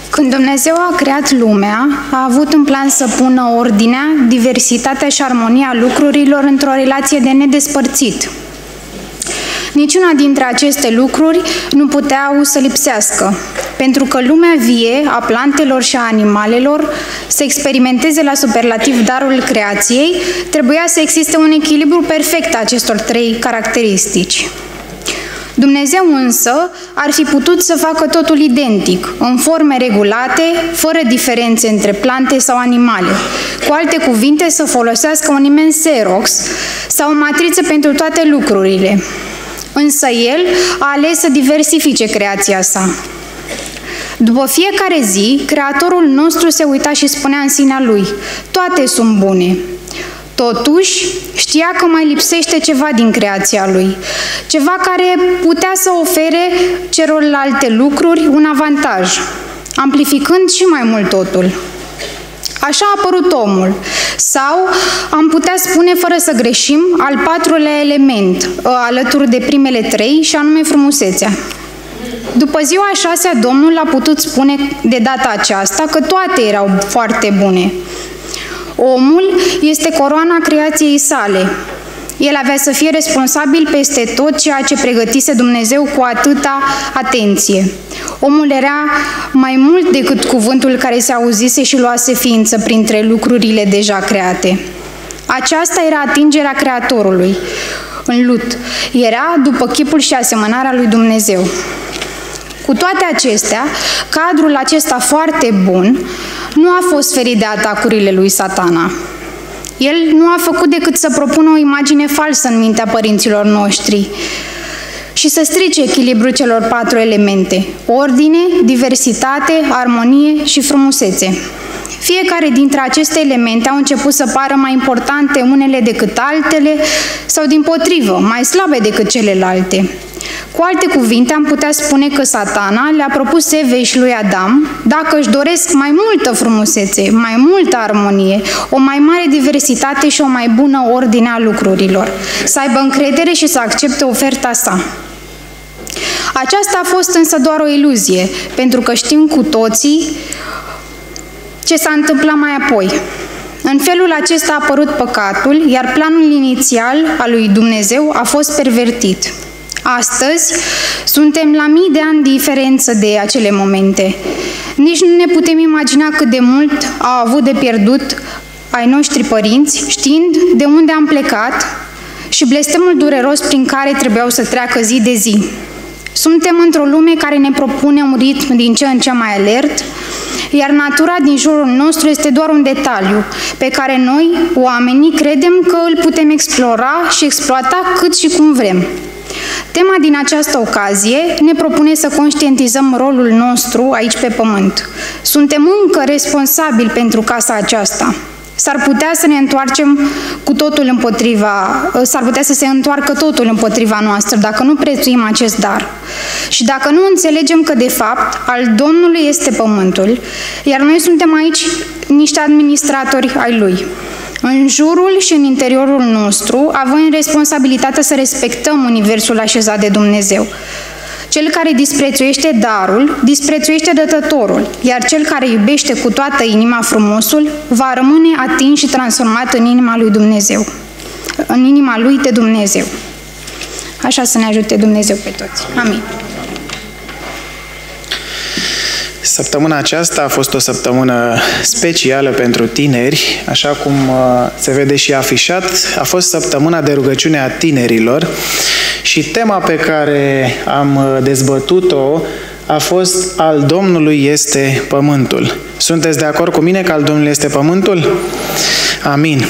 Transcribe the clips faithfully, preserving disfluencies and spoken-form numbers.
Când Dumnezeu a creat lumea, a avut în plan să pună ordinea, diversitatea și armonia lucrurilor într-o relație de nedespărțit. Niciuna dintre aceste lucruri nu puteau să lipsească, pentru că lumea vie a plantelor și a animalelor să experimenteze la superlativ darul creației, trebuia să existe un echilibru perfect a acestor trei caracteristici. Dumnezeu însă ar fi putut să facă totul identic, în forme regulate, fără diferențe între plante sau animale. Cu alte cuvinte, să folosească un imens Xerox sau o matriță pentru toate lucrurile. Însă El a ales să diversifice creația sa. După fiecare zi, Creatorul nostru se uita și spunea în sinea Lui: toate sunt bune. Totuși, știa că mai lipsește ceva din creația Lui, ceva care putea să ofere celorlalte lucruri un avantaj, amplificând și mai mult totul. Așa a apărut omul, sau, am putea spune fără să greșim, al patrulea element, alături de primele trei, și anume frumusețea. După ziua a șasea, Domnul a putut spune de data aceasta că toate erau foarte bune. Omul este coroana creației sale. El avea să fie responsabil peste tot ceea ce pregătise Dumnezeu cu atâta atenție. Omul era mai mult decât cuvântul care se auzise și luase ființă printre lucrurile deja create. Aceasta era atingerea Creatorului în lut. Era după chipul și asemănarea lui Dumnezeu. Cu toate acestea, cadrul acesta foarte bun nu a fost ferit de atacurile lui Satana. El nu a făcut decât să propună o imagine falsă în mintea părinților noștri și să strice echilibrul celor patru elemente: ordine, diversitate, armonie și frumusețe. Fiecare dintre aceste elemente au început să pară mai importante unele decât altele sau, dimpotrivă, mai slabe decât celelalte. Cu alte cuvinte, am putea spune că Satana le-a propus Evei și lui Adam, dacă își doresc mai multă frumusețe, mai multă armonie, o mai mare diversitate și o mai bună ordine a lucrurilor, să aibă încredere și să accepte oferta sa. Aceasta a fost însă doar o iluzie, pentru că știm cu toții ce s-a întâmplat mai apoi. În felul acesta a apărut păcatul, iar planul inițial al lui Dumnezeu a fost pervertit. Astăzi suntem la mii de ani diferență de acele momente. Nici nu ne putem imagina cât de mult au avut de pierdut ai noștri părinți, știind de unde am plecat și blestemul dureros prin care trebuiau să treacă zi de zi. Suntem într-o lume care ne propune un ritm din ce în ce mai alert, iar natura din jurul nostru este doar un detaliu pe care noi, oamenii, credem că îl putem explora și exploata cât și cum vrem. Tema din această ocazie ne propune să conștientizăm rolul nostru aici pe pământ. Suntem încă responsabili pentru casa aceasta. S-ar putea să ne întoarcem cu totul împotriva, s-ar putea să se întoarcă totul împotriva noastră dacă nu prețuim acest dar. Și dacă nu înțelegem că de fapt al Domnului este pământul, iar noi suntem aici niște administratori ai Lui. În jurul și în interiorul nostru avem responsabilitatea să respectăm universul așezat de Dumnezeu. Cel care disprețuiește darul, disprețuiește dătătorul, iar cel care iubește cu toată inima frumosul va rămâne atins și transformat în inima lui Dumnezeu, în inima lui de Dumnezeu. Așa să ne ajute Dumnezeu pe toți. Amin. Săptămâna aceasta a fost o săptămână specială pentru tineri, așa cum se vede și afișat. A fost săptămâna de rugăciune a tinerilor și tema pe care am dezbătut-o a fost: al Domnului este pământul. Sunteți de acord cu mine că al Domnului este pământul? Amin.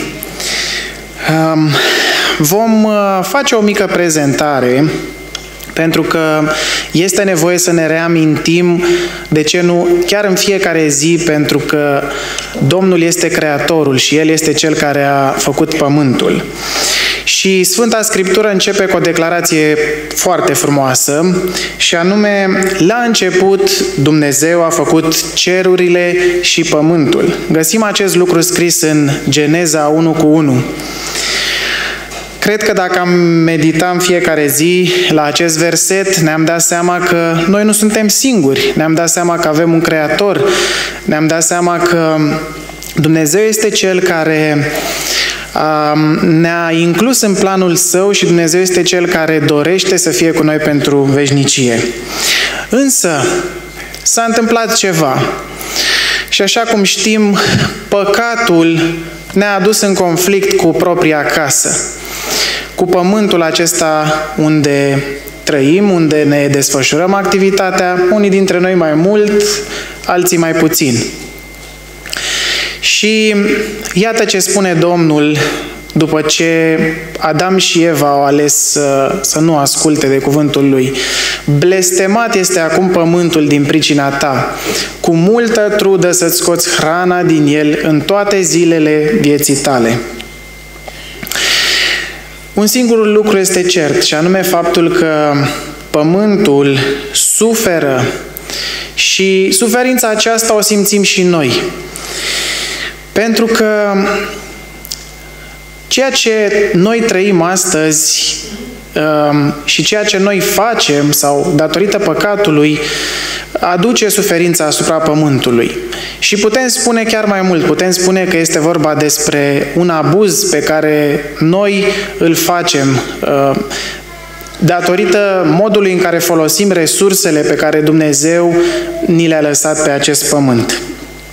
Vom face o mică prezentare, pentru că este nevoie să ne reamintim, de ce nu, chiar în fiecare zi, pentru că Domnul este Creatorul și El este Cel care a făcut pământul. Și Sfânta Scriptură începe cu o declarație foarte frumoasă, și anume: la început Dumnezeu a făcut cerurile și pământul. Găsim acest lucru scris în Geneza unu cu unu. Cred că dacă am meditat în fiecare zi la acest verset, ne-am dat seama că noi nu suntem singuri, ne-am dat seama că avem un Creator, ne-am dat seama că Dumnezeu este Cel care ne-a inclus în planul Său și Dumnezeu este Cel care dorește să fie cu noi pentru veșnicie. Însă, s-a întâmplat ceva. Și așa cum știm, păcatul ne-a adus în conflict cu propria casă, cu pământul acesta unde trăim, unde ne desfășurăm activitatea, unii dintre noi mai mult, alții mai puțin. Și iată ce spune Domnul după ce Adam și Eva au ales să, să nu asculte de cuvântul Lui. Blestemat este acum pământul din pricina ta, cu multă trudă să-ți scoți hrana din el în toate zilele vieții tale. Un singur lucru este cert, și anume faptul că pământul suferă și suferința aceasta o simțim și noi. Pentru că ceea ce noi trăim astăzi și ceea ce noi facem, sau datorită păcatului, aduce suferința asupra pământului. Și putem spune chiar mai mult, putem spune că este vorba despre un abuz pe care noi îl facem datorită modului în care folosim resursele pe care Dumnezeu ni le-a lăsat pe acest pământ.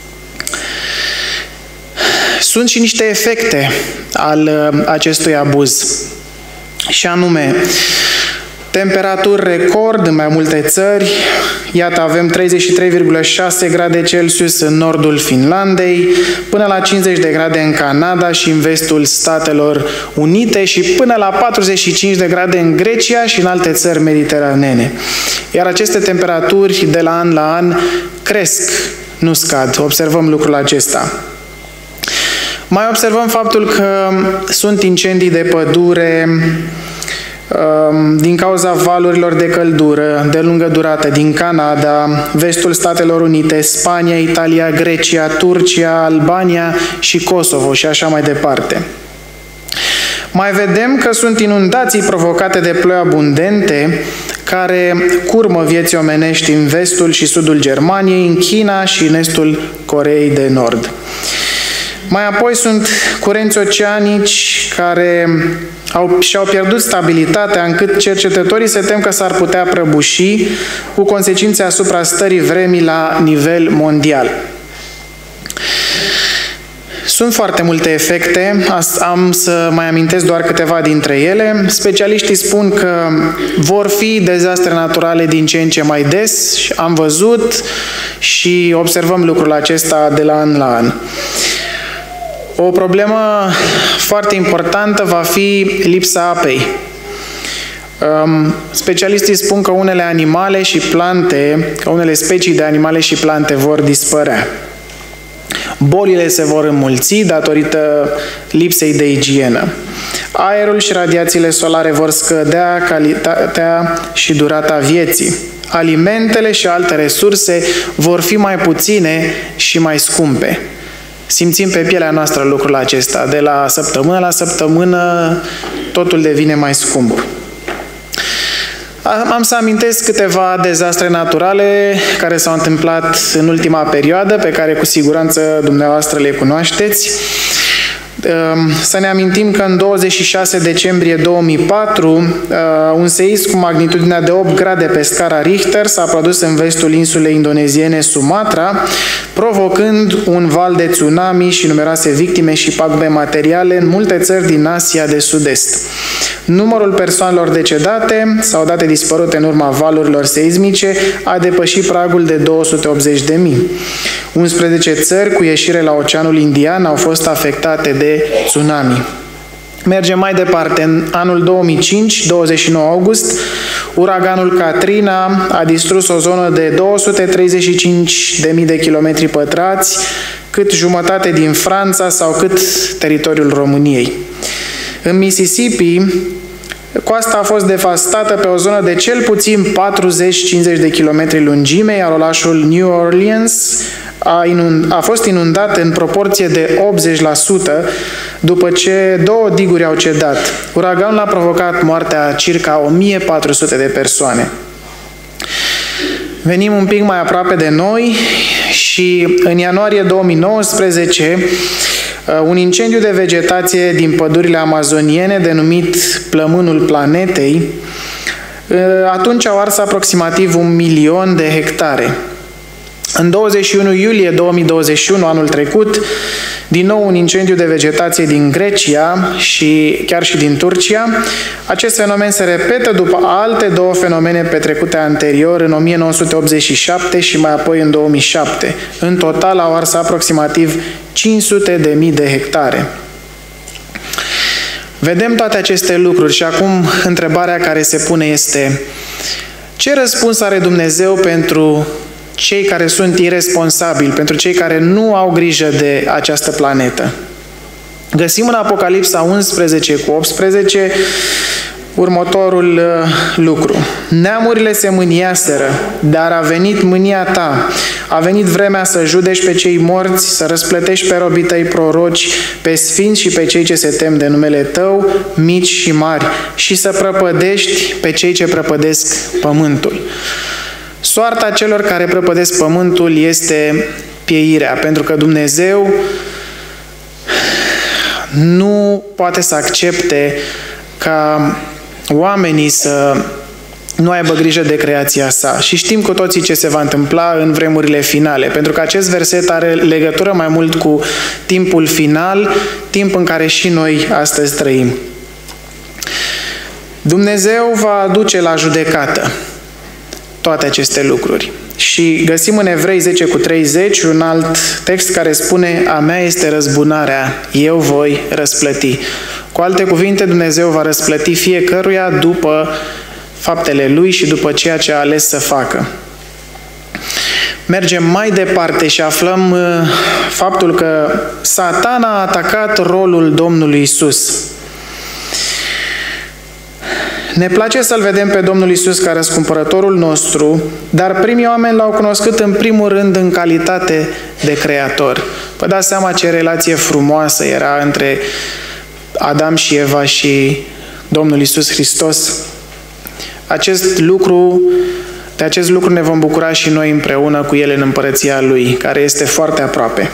Sunt și niște efecte al acestui abuz, și anume temperaturi record în mai multe țări. Iată, avem treizeci și trei virgulă șase grade Celsius în nordul Finlandei, până la cincizeci de grade în Canada și în vestul Statelor Unite și până la patruzeci și cinci de grade în Grecia și în alte țări mediteranene. Iar aceste temperaturi de la an la an cresc, nu scad. Observăm lucrul acesta. Mai observăm faptul că sunt incendii de pădure din cauza valurilor de căldură de lungă durată din Canada, vestul Statelor Unite, Spania, Italia, Grecia, Turcia, Albania și Kosovo și așa mai departe. Mai vedem că sunt inundații provocate de ploi abundente care curmă vieții omenești în vestul și sudul Germaniei, în China și în estul Coreei de Nord. Mai apoi sunt curenți oceanici care au, și-au pierdut stabilitatea, încât cercetătorii se tem că s-ar putea prăbuși, cu consecințe asupra stării vremii la nivel mondial. Sunt foarte multe efecte, am să mai amintesc doar câteva dintre ele. Specialiștii spun că vor fi dezastre naturale din ce în ce mai des, am văzut și observăm lucrul acesta de la an la an. O problemă foarte importantă va fi lipsa apei. Specialiștii spun că unele animale și plante, că unele specii de animale și plante vor dispărea. Bolile se vor înmulți datorită lipsei de igienă. Aerul și radiațiile solare vor scădea calitatea și durata vieții. Alimentele și alte resurse vor fi mai puține și mai scumpe. Simțim pe pielea noastră lucrul acesta. De la săptămână la săptămână totul devine mai scump. Am să amintesc câteva dezastre naturale care s-au întâmplat în ultima perioadă, pe care cu siguranță dumneavoastră le cunoașteți. Să ne amintim că în douăzeci și șase decembrie două mii patru, un seism cu magnitudinea de opt grade pe scara Richter s-a produs în vestul insulei indoneziene Sumatra, provocând un val de tsunami și numeroase victime și pagube materiale în multe țări din Asia de Sud-Est. Numărul persoanelor decedate sau date dispărute în urma valurilor seismice a depășit pragul de două sute optzeci de mii. unsprezece țări cu ieșire la Oceanul Indian au fost afectate de tsunami. Mergem mai departe. În anul două mii cinci, douăzeci și nouă august, uraganul Katrina a distrus o zonă de două sute treizeci și cinci de mii de kilometri pătrați, cât jumătate din Franța sau cât teritoriul României. În Mississippi, coasta a fost devastată pe o zonă de cel puțin patruzeci cincizeci de kilometri lungime, iar orașul New Orleans a, inund, a fost inundat în proporție de optzeci la sută după ce două diguri au cedat. Uraganul a provocat moartea circa o mie patru sute de persoane. Venim un pic mai aproape de noi și în ianuarie două mii nouăsprezece un incendiu de vegetație din pădurile amazoniene denumit Plămânul Planetei, atunci au ars aproximativ un milion de hectare. În douăzeci și unu iulie două mii douăzeci și unu, anul trecut, din nou un incendiu de vegetație din Grecia și chiar și din Turcia. Acest fenomen se repetă după alte două fenomene petrecute anterior, în o mie nouă sute optzeci și șapte și mai apoi în două mii șapte. În total au ars aproximativ cinci sute de mii de hectare. Vedem toate aceste lucruri și acum întrebarea care se pune este: ce răspuns are Dumnezeu pentru cei care sunt irresponsabili, pentru cei care nu au grijă de această planetă? Găsim în Apocalipsa unsprezece cu optsprezece următorul lucru. Neamurile se mâniaseră, dar a venit mânia ta. A venit vremea să judeci pe cei morți, să răsplătești pe robii tăi proroci, pe sfinți și pe cei ce se tem de numele tău, mici și mari, și să prăpădești pe cei ce prăpădesc pământul. Soarta celor care prăpădesc pământul este pieirea, pentru că Dumnezeu nu poate să accepte ca oamenii să nu aibă grijă de creația sa. Și știm cu toții ce se va întâmpla în vremurile finale, pentru că acest verset are legătură mai mult cu timpul final, timp în care și noi astăzi trăim. Dumnezeu va aduce la judecată toate aceste lucruri. Și găsim în Evrei zece cu treizeci un alt text care spune: a mea este răzbunarea, eu voi răsplăti. Cu alte cuvinte, Dumnezeu va răsplăti fiecăruia după faptele lui și după ceea ce a ales să facă. Mergem mai departe și aflăm faptul că Satan a atacat rolul Domnului Iisus. Ne place să-L vedem pe Domnul Iisus ca răscumpărătorul nostru, dar primii oameni L-au cunoscut în primul rând în calitate de creator. Vă dați seama ce relație frumoasă era între Adam și Eva și Domnul Iisus Hristos? Acest lucru, de acest lucru ne vom bucura și noi împreună cu El în împărăția Lui, care este foarte aproape.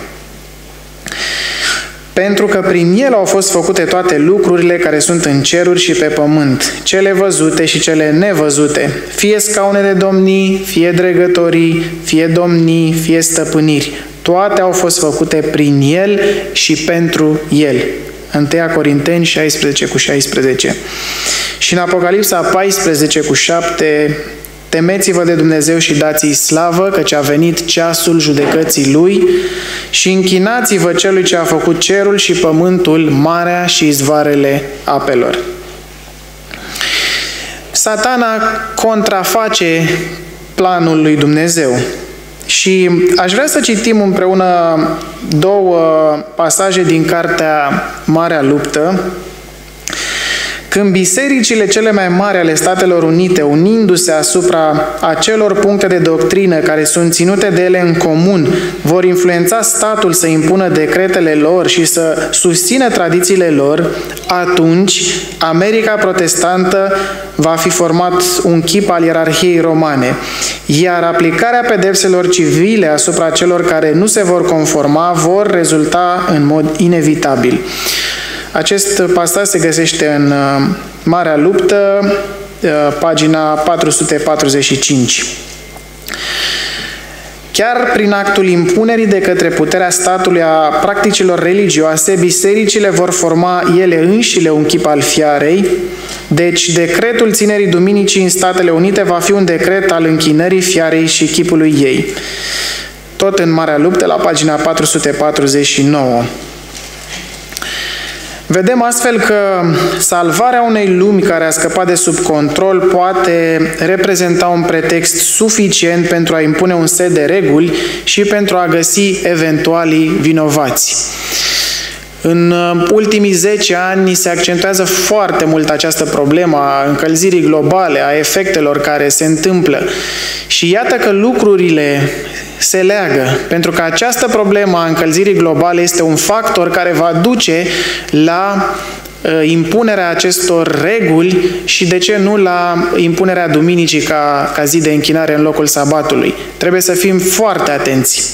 Pentru că prin El au fost făcute toate lucrurile care sunt în ceruri și pe pământ, cele văzute și cele nevăzute, fie scaune de domnii, fie dregătorii, fie domnii, fie stăpâniri. Toate au fost făcute prin El și pentru El. întâi Corinteni șaisprezece cu șaisprezece. Și în Apocalipsa paisprezece cu șapte, temeți-vă de Dumnezeu și dați-i slavă, căci a venit ceasul judecății Lui, și închinați-vă Celui ce a făcut cerul și pământul, marea și izvoarele apelor. Satana contraface planul lui Dumnezeu. Și aș vrea să citim împreună două pasaje din cartea Marea Luptă. Când bisericile cele mai mari ale Statelor Unite, unindu-se asupra acelor puncte de doctrină care sunt ținute de ele în comun, vor influența statul să impună decretele lor și să susțină tradițiile lor, atunci America protestantă va fi format un chip al ierarhiei romane, iar aplicarea pedepselor civile asupra celor care nu se vor conforma vor rezulta în mod inevitabil. Acest pasaj se găsește în Marea Luptă, pagina patru sute patruzeci și cinci. Chiar prin actul impunerii de către puterea statului a practicilor religioase, bisericile vor forma ele înșile un chip al fiarei, deci decretul ținerii duminicii în Statele Unite va fi un decret al închinării fiarei și chipului ei. Tot în Marea Luptă, la pagina patru sute patruzeci și nouă. Vedem astfel că salvarea unei lumi care a scăpat de sub control poate reprezenta un pretext suficient pentru a impune un set de reguli și pentru a găsi eventualii vinovați. În ultimii zece ani se accentuează foarte mult această problemă a încălzirii globale, a efectelor care se întâmplă. Și iată că lucrurile se leagă, pentru că această problemă a încălzirii globale este un factor care va duce la impunerea acestor reguli și, de ce nu, la impunerea duminicii ca, ca zi de închinare în locul sabatului. Trebuie să fim foarte atenți.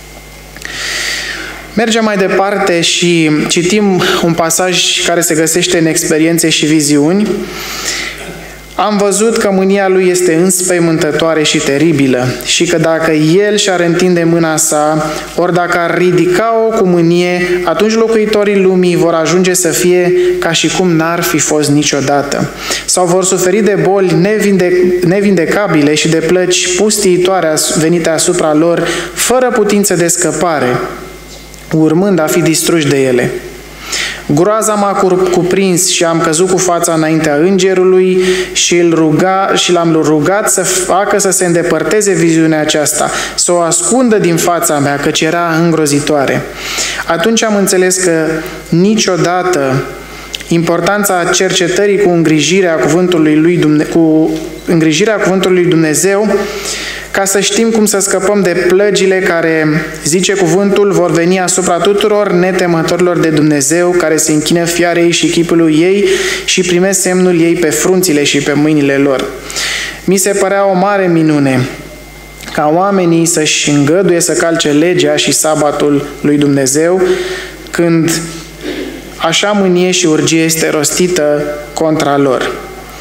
Mergem mai departe și citim un pasaj care se găsește în Experiențe și Viziuni. Am văzut că mânia lui este înspăimântătoare și teribilă și că dacă el și-ar întinde mâna sa, ori dacă ar ridica-o cu mânie, atunci locuitorii lumii vor ajunge să fie ca și cum n-ar fi fost niciodată. Sau vor suferi de boli nevinde- nevindecabile și de plăci pustiitoare venite asupra lor, fără putință de scăpare, urmând a fi distruși de ele. Groaza m-a cuprins și am căzut cu fața înaintea îngerului și, îl ruga, și l-am rugat să facă să se îndepărteze viziunea aceasta, să o ascundă din fața mea, căci era îngrozitoare. Atunci am înțeles că niciodată importanța cercetării cu îngrijirea cuvântului lui Dumne- cu îngrijirea cuvântului lui Dumnezeu, ca să știm cum să scăpăm de plăgile care, zice cuvântul, vor veni asupra tuturor netemătorilor de Dumnezeu, care se închină fiarei și chipului ei și primesc semnul ei pe frunțile și pe mâinile lor. Mi se părea o mare minune ca oamenii să-și îngăduie să calce legea și sabatul lui Dumnezeu, când așa mânie și urgie este rostită contra lor.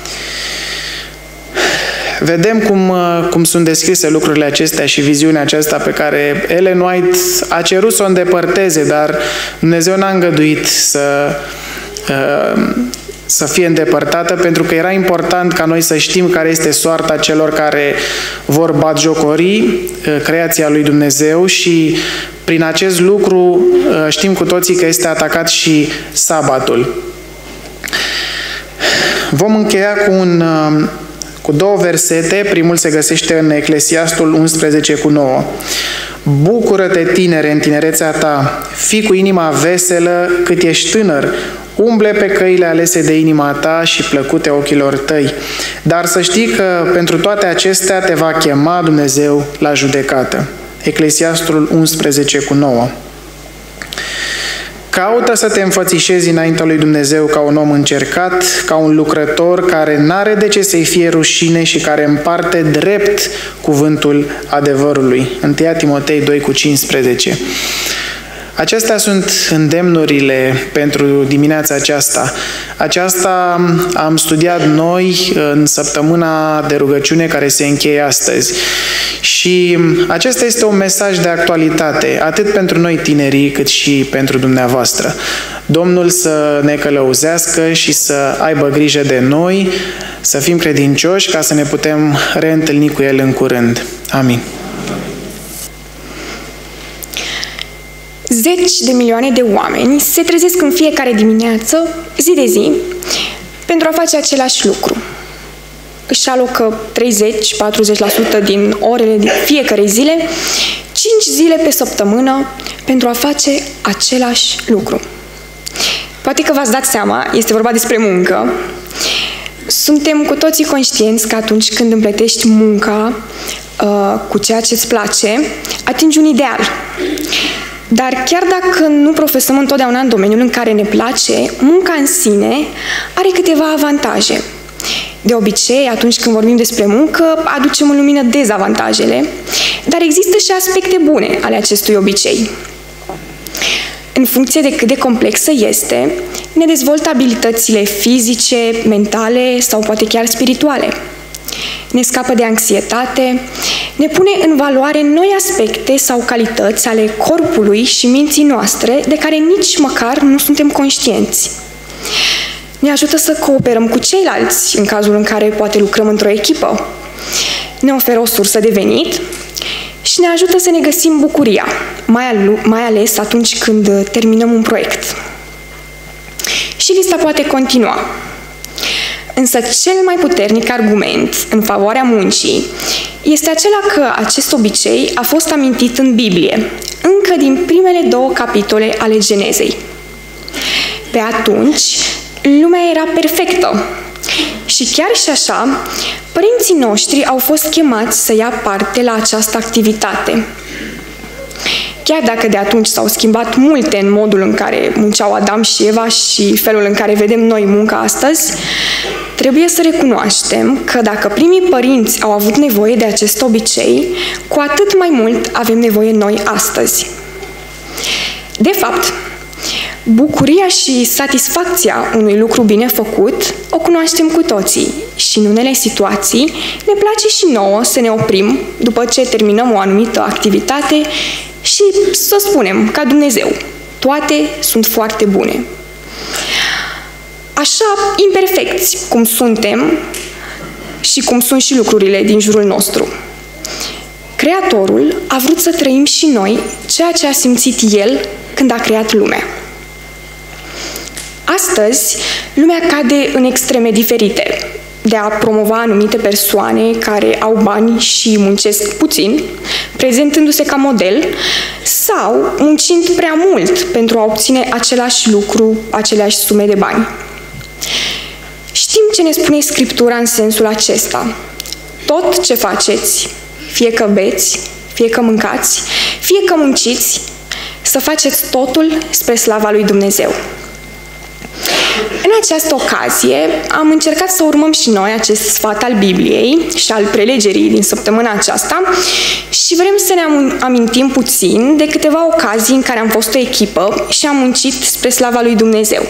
Vedem cum, cum sunt descrise lucrurile acestea și viziunea aceasta pe care Ellen White a cerut să o îndepărteze, dar Dumnezeu n-a îngăduit să, să fie îndepărtată, pentru că era important ca noi să știm care este soarta celor care vor batjocori creația lui Dumnezeu și prin acest lucru știm cu toții că este atacat și sabatul. Vom încheia cu un... cu două versete. Primul se găsește în Eclesiastul unsprezece cu nouă. Bucură-te, tinere, în tinerețea ta, fii cu inima veselă cât ești tânăr, umble pe căile alese de inima ta și plăcute ochilor tăi. Dar să știi că pentru toate acestea te va chema Dumnezeu la judecată. Eclesiastul unsprezece cu nouă. Caută să te înfățișezi înaintea lui Dumnezeu ca un om încercat, ca un lucrător care n-are de ce să-i fie rușine și care împarte drept cuvântul adevărului. întâi Timotei doi cu cincisprezece. Acestea sunt îndemnurile pentru dimineața aceasta. Aceasta am studiat noi în săptămâna de rugăciune care se încheie astăzi. Și acesta este un mesaj de actualitate, atât pentru noi tinerii, cât și pentru dumneavoastră. Domnul să ne călăuzească și să aibă grijă de noi, să fim credincioși ca să ne putem reîntâlni cu El în curând. Amin. Zeci de milioane de oameni se trezesc în fiecare dimineață, zi de zi, pentru a face același lucru. Își alocă treizeci la patruzeci la sută din orele din fiecare zile, cinci zile pe săptămână, pentru a face același lucru. Poate că v-ați dat seama, este vorba despre muncă. Suntem cu toții conștienți că atunci când împletești munca uh, cu ceea ce îți place, atingi un ideal. Dar chiar dacă nu profesăm întotdeauna în domeniul în care ne place, munca în sine are câteva avantaje. De obicei, atunci când vorbim despre muncă, aducem în lumină dezavantajele, dar există și aspecte bune ale acestui obicei. În funcție de cât de complexă este, ne dezvoltă abilitățile fizice, mentale sau poate chiar spirituale. Ne scapă de anxietate, ne pune în valoare noi aspecte sau calități ale corpului și minții noastre de care nici măcar nu suntem conștienți. Ne ajută să cooperăm cu ceilalți, în cazul în care poate lucrăm într-o echipă. Ne oferă o sursă de venit și ne ajută să ne găsim bucuria, mai ales atunci când terminăm un proiect. Și lista poate continua. Însă cel mai puternic argument în favoarea muncii este acela că acest obicei a fost amintit în Biblie, încă din primele două capitole ale Genezei. Pe atunci, lumea era perfectă și chiar și așa, părinții noștri au fost chemați să ia parte la această activitate. Chiar dacă de atunci s-au schimbat multe în modul în care munceau Adam și Eva și felul în care vedem noi munca astăzi, trebuie să recunoaștem că dacă primii părinți au avut nevoie de acest obicei, cu atât mai mult avem nevoie noi astăzi. De fapt, bucuria și satisfacția unui lucru bine făcut o cunoaștem cu toții și în unele situații ne place și nouă să ne oprim după ce terminăm o anumită activitate și să spunem, ca Dumnezeu, toate sunt foarte bune. Așa imperfecți cum suntem și cum sunt și lucrurile din jurul nostru. Creatorul a vrut să trăim și noi ceea ce a simțit El când a creat lumea. Astăzi, lumea cade în extreme diferite, de a promova anumite persoane care au bani și muncesc puțin, prezentându-se ca model, sau muncind prea mult pentru a obține același lucru, aceleași sume de bani. Știm ce ne spune Scriptura în sensul acesta. Tot ce faceți, fie că beți, fie că mâncați, fie că munciți, să faceți totul spre slava lui Dumnezeu. În această ocazie am încercat să urmăm și noi acest sfat al Bibliei și al prelegerii din săptămâna aceasta și vrem să ne amintim puțin de câteva ocazii în care am fost o echipă și am muncit spre slava lui Dumnezeu.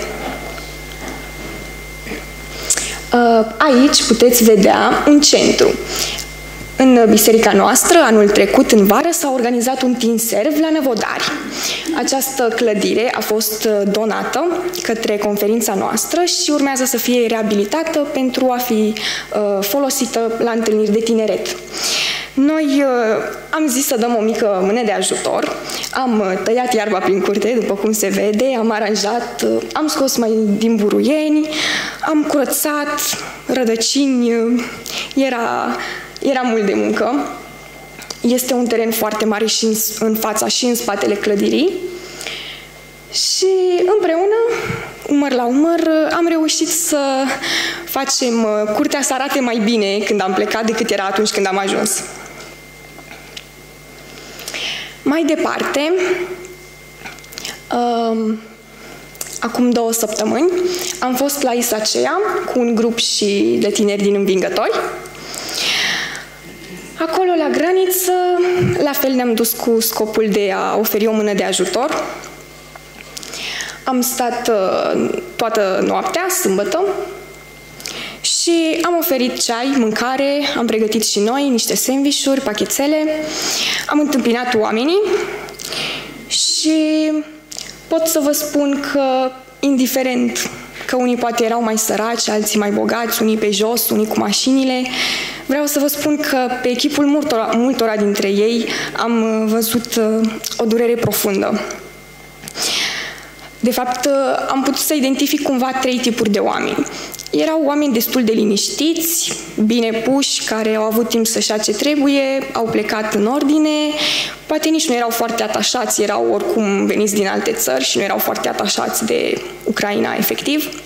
Aici puteți vedea un centru. În biserica noastră, anul trecut, în vară, s-a organizat un tinserv la Năvodari. Această clădire a fost donată către conferința noastră și urmează să fie reabilitată pentru a fi uh, folosită la întâlniri de tineret. Noi uh, am zis să dăm o mică mână de ajutor, am tăiat iarba prin curte, după cum se vede, am aranjat, uh, am scos mai din buruieni, am curățat rădăcini, uh, era... Era mult de muncă. Este un teren foarte mare și în, în fața și în spatele clădirii. Și împreună, umăr la umăr, am reușit să facem curtea să arate mai bine când am plecat decât era atunci când am ajuns. Mai departe, um, acum două săptămâni, am fost la Isacea cu un grup și de tineri din Învingători. Acolo, la graniță, la fel ne-am dus cu scopul de a oferi o mână de ajutor. Am stat uh, toată noaptea, sâmbătă, și am oferit ceai, mâncare, am pregătit și noi niște sandvișuri, pachetele, am întâmpinat oamenii și pot să vă spun că, indiferent că unii poate erau mai săraci, alții mai bogați, unii pe jos, unii cu mașinile, vreau să vă spun că pe echipul multora, multora dintre ei am văzut o durere profundă. De fapt, am putut să identific cumva trei tipuri de oameni. Erau oameni destul de liniștiți, bine puși, care au avut timp să-și ia ce trebuie, au plecat în ordine, poate nici nu erau foarte atașați, erau oricum veniți din alte țări și nu erau foarte atașați de Ucraina, efectiv.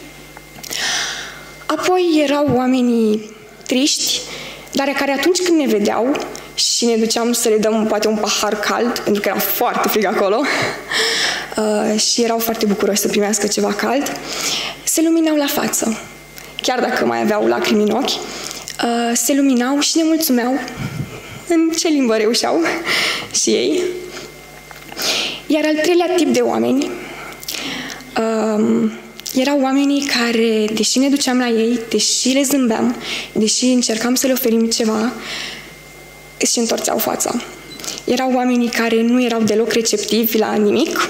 Apoi erau oamenii triști, dar care atunci când ne vedeau și ne duceam să le dăm poate un pahar cald, pentru că era foarte frig acolo, uh, și erau foarte bucuroși să primească ceva cald, se luminau la față. Chiar dacă mai aveau lacrimi în ochi, uh, se luminau și ne mulțumeau în ce limbă reușeau și ei. Iar al treilea tip de oameni uh, erau oamenii care, deși ne duceam la ei, deși le zâmbeam, deși încercam să le oferim ceva, își întorceau fața. Erau oamenii care nu erau deloc receptivi la nimic,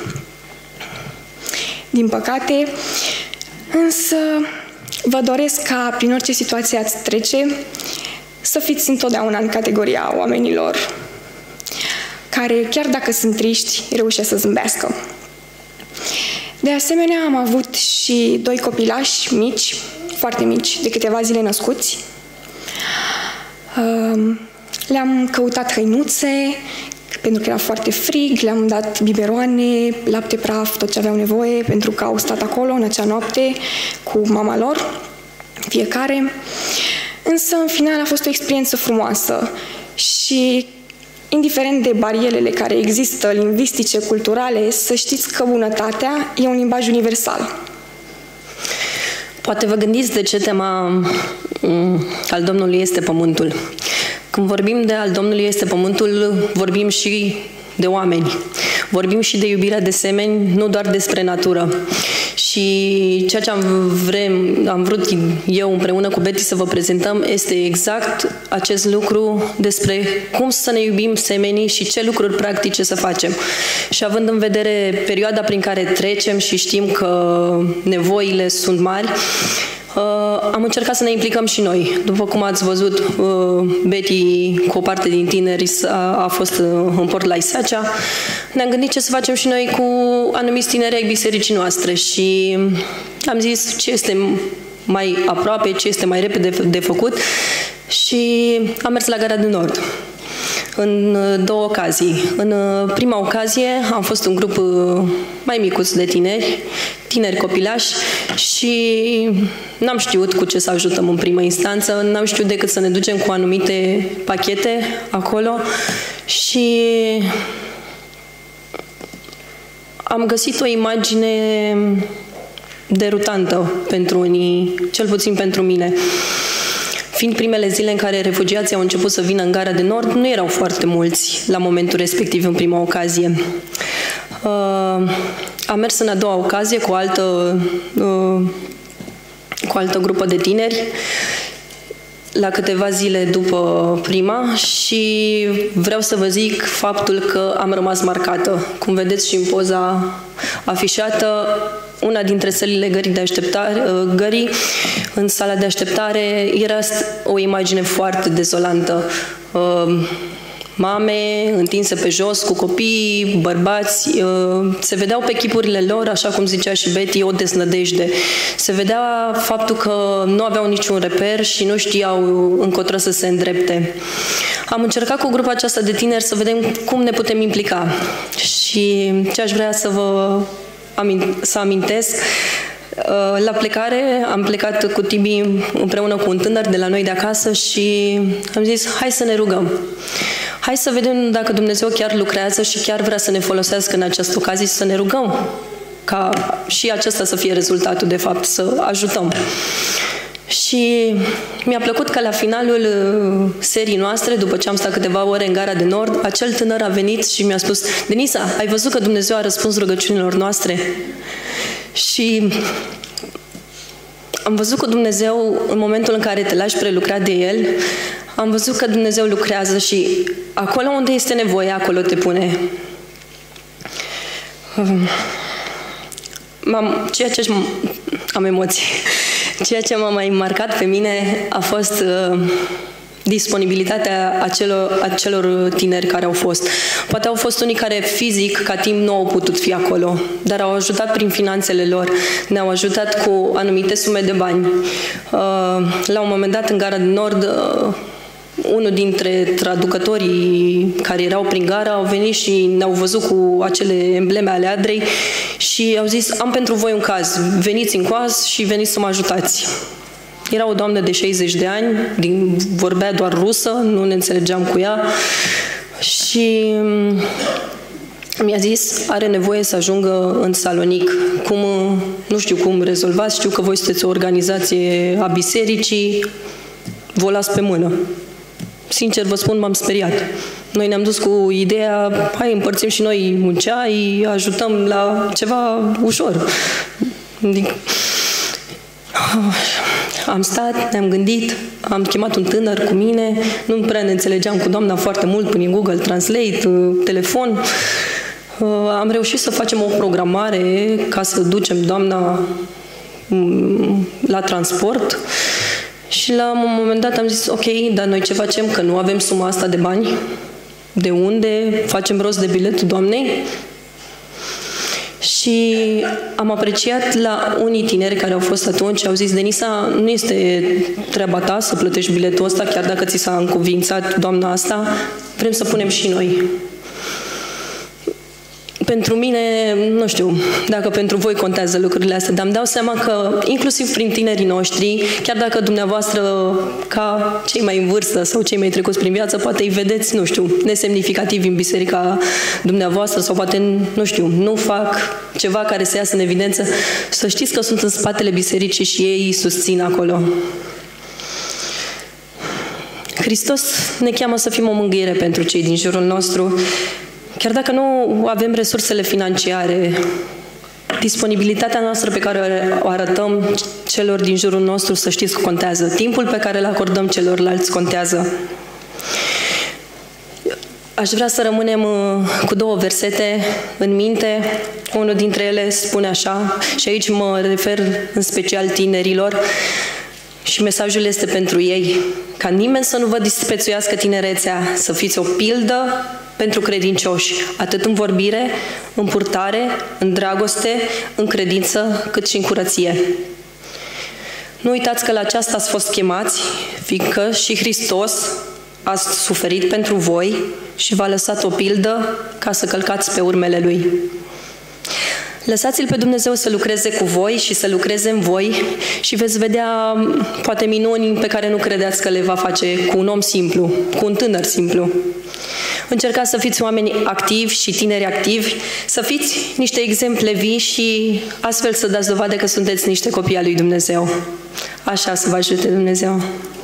din păcate, însă vă doresc ca, prin orice situație ați trece, să fiți întotdeauna în categoria oamenilor care, chiar dacă sunt triști, reușesc să zâmbească. De asemenea, am avut și doi copilași mici, foarte mici, de câteva zile născuți. Le-am căutat hăinuțe, pentru că era foarte frig, le-am dat biberoane, lapte praf, tot ce aveau nevoie, pentru că au stat acolo în acea noapte cu mama lor, fiecare. Însă, în final, a fost o experiență frumoasă și indiferent de barierele care există, lingvistice, culturale, să știți că bunătatea e un limbaj universal. Poate vă gândiți de ce tema um, al Domnului este pământul. Când vorbim de al Domnului este pământul, vorbim și de oameni. Vorbim și de iubirea de semeni, nu doar despre natură. Și ceea ce am, vrem, am vrut eu împreună cu Betty să vă prezentăm este exact acest lucru despre cum să ne iubim semenii și ce lucruri practice să facem. Și având în vedere perioada prin care trecem și știm că nevoile sunt mari, Uh, am încercat să ne implicăm și noi. După cum ați văzut, uh, Betty cu o parte din tineri a, a fost uh, în port la Isacea. Ne-am gândit ce să facem și noi cu anumiți tineri ai bisericii noastre și am zis ce este mai aproape, ce este mai repede de, de făcut și am mers la Gara de Nord. În două ocazii. În prima ocazie am fost un grup mai micuț de tineri, tineri copilași și n-am știut cu ce să ajutăm în primă instanță, n-am știut decât să ne ducem cu anumite pachete acolo și am găsit o imagine derutantă pentru unii, cel puțin pentru mine. Fiind primele zile în care refugiații au început să vină în Gara de Nord, nu erau foarte mulți la momentul respectiv, în prima ocazie. Uh, am mers în a doua ocazie cu o altă, uh, cu o altă grupă de tineri, la câteva zile după prima și vreau să vă zic faptul că am rămas marcată. Cum vedeți și în poza afișată, una dintre sălile gării de așteptare, gării, în sala de așteptare, era o imagine foarte dezolantă. Mame întinse pe jos cu copii, bărbați, se vedeau pe chipurile lor, așa cum zicea și Betty, o deznădejde. Se vedea faptul că nu aveau niciun reper și nu știau încotro să se îndrepte. Am încercat cu grupa aceasta de tineri să vedem cum ne putem implica și ce aș vrea să vă să amintesc. La plecare, am plecat cu Tibi împreună cu un tânăr de la noi de acasă și am zis, hai să ne rugăm. Hai să vedem dacă Dumnezeu chiar lucrează și chiar vrea să ne folosească în această ocazie să ne rugăm ca și acesta să fie rezultatul, de fapt, să ajutăm. Și mi-a plăcut că la finalul serii noastre, după ce am stat câteva ore în Gara de Nord, acel tânăr a venit și mi-a spus, Denisa, ai văzut că Dumnezeu a răspuns rugăciunilor noastre? Și am văzut că Dumnezeu, în momentul în care te lași prelucrat de El, am văzut că Dumnezeu lucrează și acolo unde este nevoie, acolo te pune. M-am, ceea ce am emoții. Ceea ce m-a mai marcat pe mine a fost uh, disponibilitatea acelor, acelor tineri care au fost. Poate au fost unii care fizic, ca timp, nu au putut fi acolo, dar au ajutat prin finanțele lor, ne-au ajutat cu anumite sume de bani. Uh, la un moment dat, în Gara de Nord, uh, unul dintre traducătorii care erau prin gara au venit și ne-au văzut cu acele embleme ale Adrei și au zis, am pentru voi un caz, veniți în coaz și veniți să mă ajutați. Era o doamnă de șaizeci de ani, din, vorbea doar rusă, nu ne înțelegeam cu ea și mi-a zis, are nevoie să ajungă în Salonic. Cum, nu știu cum rezolvați, știu că voi sunteți o organizație a bisericii, vă las pe mână. Sincer vă spun, m-am speriat. Noi ne-am dus cu ideea, hai împărțim și noi un ceai, ajutăm la ceva ușor. Am stat, ne-am gândit, am chemat un tânăr cu mine, nu prea ne înțelegeam cu doamna foarte mult prin Google Translate, telefon. Am reușit să facem o programare ca să ducem doamna la transport. Și la un moment dat am zis, ok, dar noi ce facem? Că nu avem suma asta de bani. De unde facem rost de biletul doamnei? Și am apreciat la unii tineri care au fost atunci, au zis, Denisa, nu este treaba ta să plătești biletul ăsta, chiar dacă ți s-a încuvințat doamna asta, vrem să punem și noi. pentru mine, nu știu dacă pentru voi contează lucrurile astea, dar îmi dau seama că inclusiv prin tinerii noștri, chiar dacă dumneavoastră ca cei mai în vârstă sau cei mai trecuți prin viață, poate îi vedeți, nu știu, nesemnificativi în biserica dumneavoastră sau poate, nu știu, nu fac ceva care să iasă în evidență, să știți că sunt în spatele bisericii și ei susțin acolo. Hristos ne cheamă să fim o mângâiere pentru cei din jurul nostru, chiar dacă nu avem resursele financiare, disponibilitatea noastră pe care o arătăm celor din jurul nostru, să știți că contează. Timpul pe care îl acordăm celorlalți contează. Aș vrea să rămânem cu două versete în minte. Unul dintre ele spune așa, și aici mă refer în special tinerilor, și mesajul este pentru ei: ca nimeni să nu vă disprețuiască tinerețea, să fiți o pildă pentru credincioși, atât în vorbire, în purtare, în dragoste, în credință, cât și în curăție. Nu uitați că la aceasta ați fost chemați, fiindcă și Hristos a suferit pentru voi și v-a lăsat o pildă ca să călcați pe urmele Lui. Lăsați-L pe Dumnezeu să lucreze cu voi și să lucreze în voi și veți vedea poate minuni pe care nu credeați că le va face cu un om simplu, cu un tânăr simplu. Încercați să fiți oameni activi și tineri activi, să fiți niște exemple vii și astfel să dați dovadă că sunteți niște copii al lui Dumnezeu. Așa să vă ajute Dumnezeu.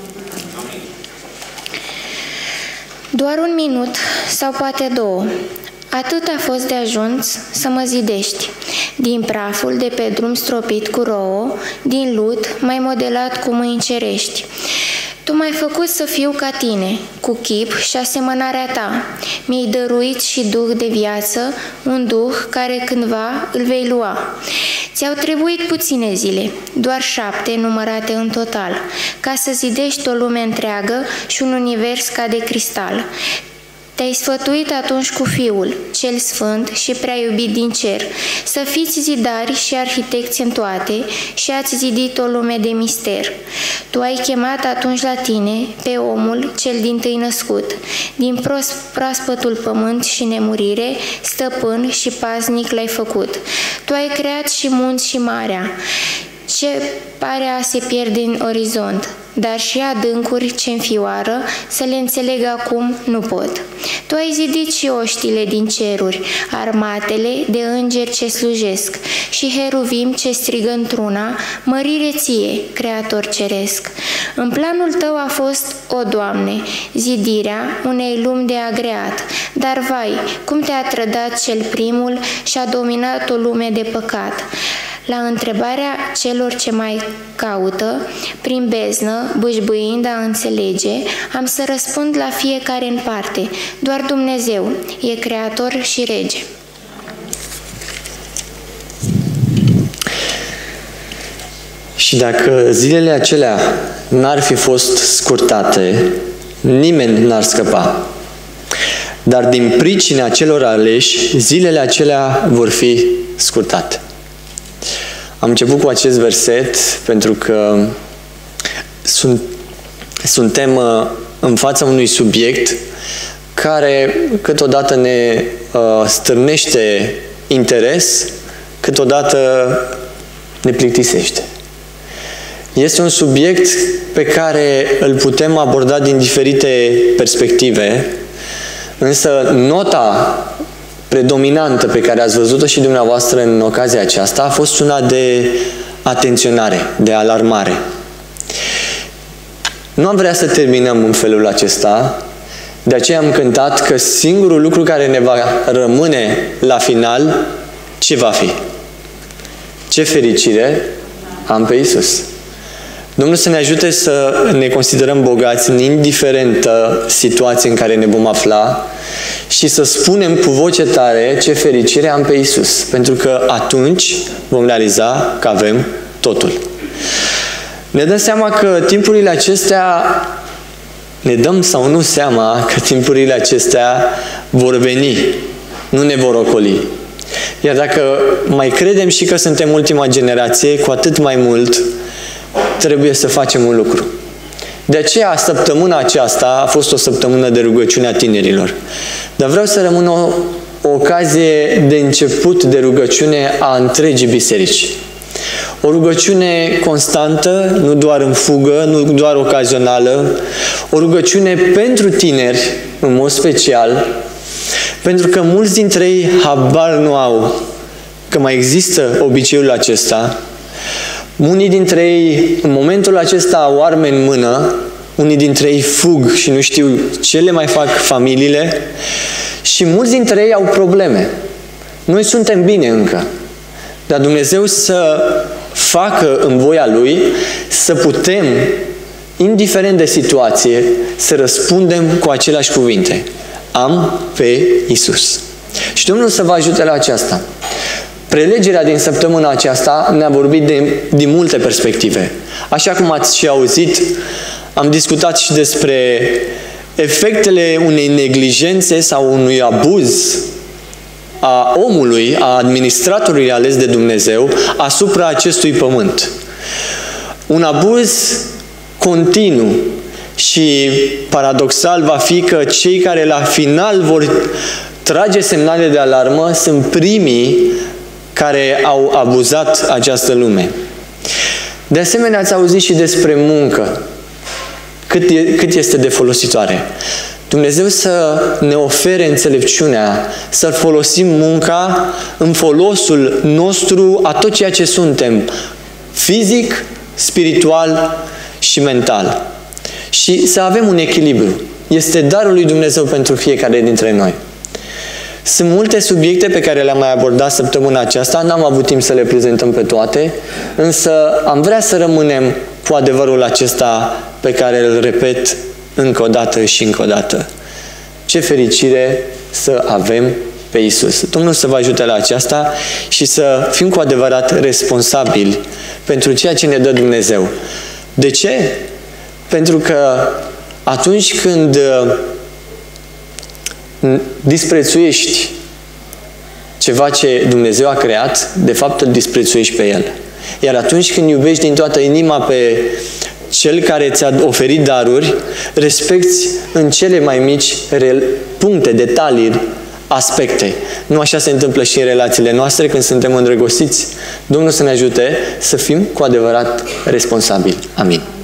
Doar un minut sau poate două. Atât a fost de ajuns să mă zidești, din praful de pe drum stropit cu rouă, din lut mai modelat cu mâini cerești. Tu m-ai făcut să fiu ca tine, cu chip și asemănarea ta. Mi-ai dăruit și duh de viață, un duh care cândva îl vei lua. Ți-au trebuit puține zile, doar șapte numărate în total, ca să zidești o lume întreagă și un univers ca de cristal. Te-ai sfătuit atunci cu Fiul, cel Sfânt și prea iubit din cer, să fiți zidari și arhitecți în toate și ați zidit o lume de mister. Tu ai chemat atunci la tine pe omul cel dintâi născut, din proaspătul pământ și nemurire, stăpân și paznic l-ai făcut. Tu ai creat și munți și marea, ce pare a se pierde în orizont, dar și adâncuri ce înfioară, să le înțeleg acum nu pot. Tu ai zidit și oștile din ceruri, armatele de îngeri ce slujesc și heruvim ce strigă într-una, mărire ție, Creator ceresc. În planul tău a fost, o Doamne, zidirea unei lumi de agreat, dar vai, cum te-a trădat cel primul și a dominat o lume de păcat. La întrebarea celor ce mai caută, prin beznă, bâșbâind a înțelege, am să răspund la fiecare în parte. Doar Dumnezeu e Creator și Rege. Și dacă zilele acelea n-ar fi fost scurtate, nimeni n-ar scăpa. Dar din pricina celor aleși, zilele acelea vor fi scurtate. Am început cu acest verset pentru că sunt, suntem în fața unui subiect care câteodată ne uh, stârnește interes, câteodată ne plictisește. Este un subiect pe care îl putem aborda din diferite perspective, însă nota predominantă pe care ați văzut-o și dumneavoastră în ocazia aceasta a fost una de atenționare, de alarmare. Nu am vrea să terminăm în felul acesta, de aceea am cântat că singurul lucru care ne va rămâne la final, ce va fi? Ce fericire am pe Iisus! Domnul să ne ajute să ne considerăm bogați în indiferentă situație în care ne vom afla și să spunem cu voce tare ce fericire am pe Iisus, pentru că atunci vom realiza că avem totul. Ne dăm seama că timpurile acestea, ne dăm sau nu seama că timpurile acestea vor veni, nu ne vor ocoli. Iar dacă mai credem și că suntem ultima generație, cu atât mai mult trebuie să facem un lucru. De aceea, săptămâna aceasta a fost o săptămână de rugăciune a tinerilor. Dar vreau să rămân o o ocazie de început de rugăciune a întregii biserici. O rugăciune constantă, nu doar în fugă, nu doar ocazională, o rugăciune pentru tineri, în mod special, pentru că mulți dintre ei habar nu au că mai există obiceiul acesta. Unii dintre ei, în momentul acesta, au arme în mână, unii dintre ei fug și nu știu ce le mai fac familiile și mulți dintre ei au probleme. Noi suntem bine încă, dar Dumnezeu să facă în voia Lui să putem, indiferent de situație, să răspundem cu aceleași cuvinte. Am pe Iisus. Și Domnul să vă ajute la aceasta. Prelegerea din săptămâna aceasta ne-a vorbit de, din multe perspective. Așa cum ați și auzit, am discutat și despre efectele unei neglijențe sau unui abuz a omului, a administratorului ales de Dumnezeu asupra acestui pământ. Un abuz continuu și paradoxal va fi că cei care la final vor trage semnale de alarmă sunt primii care au abuzat această lume. De asemenea, ați auzit și despre muncă. Cât, e, cât este de folositoare. Dumnezeu să ne ofere înțelepciunea, să folosim munca în folosul nostru a tot ceea ce suntem, fizic, spiritual și mental. Și să avem un echilibru. Este darul lui Dumnezeu pentru fiecare dintre noi. Sunt multe subiecte pe care le-am mai abordat săptămâna aceasta, n-am avut timp să le prezentăm pe toate, însă am vrea să rămânem cu adevărul acesta pe care îl repet încă o dată și încă o dată. Ce fericire să avem pe Iisus. Domnul să vă ajute la aceasta și să fim cu adevărat responsabili pentru ceea ce ne dă Dumnezeu. De ce? Pentru că atunci când disprețuiești ceva ce Dumnezeu a creat, de fapt îl disprețuiești pe El. Iar atunci când iubești din toată inima pe Cel care ți-a oferit daruri, respecti în cele mai mici puncte, detalii, aspecte. Nu așa se întâmplă și în relațiile noastre când suntem îndrăgostiți? Domnul să ne ajute să fim cu adevărat responsabili. Amin.